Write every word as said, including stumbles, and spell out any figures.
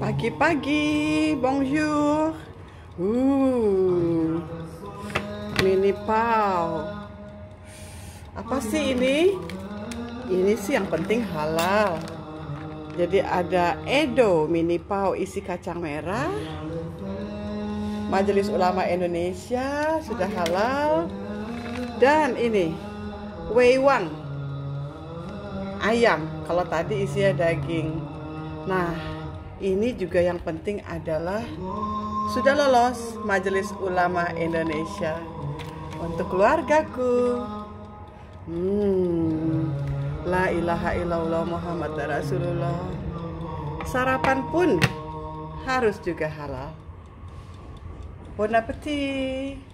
Pagi-pagi, bonjour. Uh, mini pau. Apa sih ini? Ini sih yang penting halal. Jadi ada Edo mini pau isi kacang merah. Majelis Ulama Indonesia sudah halal. Dan ini Weiwang ayam. Kalau tadi isinya daging. Nah, ini juga yang penting adalah sudah lolos Majelis Ulama Indonesia untuk keluargaku. Hmm, la ilaha illallah Muhammad Rasulullah. Sarapan pun harus juga halal. Bon appétit.